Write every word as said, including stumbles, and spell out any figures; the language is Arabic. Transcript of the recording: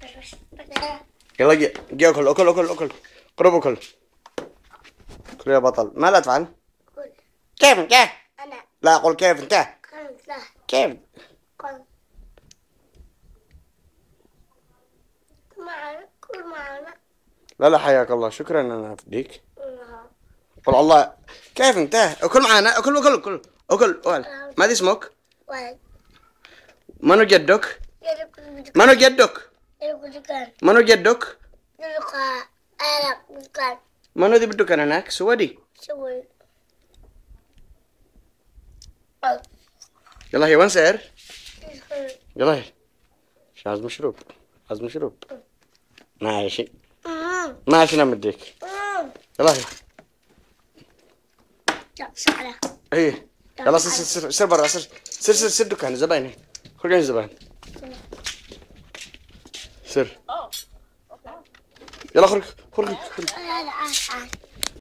يلا جي جي اكل اكل اكل اكل قرب اكل. كل يا بطل. ماذا تفعل؟ كل. كيف انت؟ أنا. لا قل كيف انت؟ كل. لا. كيف؟ كل. معنا كل معنا. لا لا حياك الله شكرا انا افديك. نعم. قل الله كيف انت؟ اكل معنا اكل اكل اكل اكل اكل. ماذا اسمك؟ ولد. منو جدك؟ يدك. منو جدك؟ يدك. منو جدك؟ يدك. أنا بدكان. منو ذي بدك انا هناك سودي؟ شوي. يلا هي وين سير؟ يلا هي شاز مشروب شاز مشروب ماشي ماشي انا مديك. يلا هي سهلة. ايه يلا سر سر سر سر برا سر سر سر سر دكان زباين خرج عن زباين سر يلا خرج خرج خرج.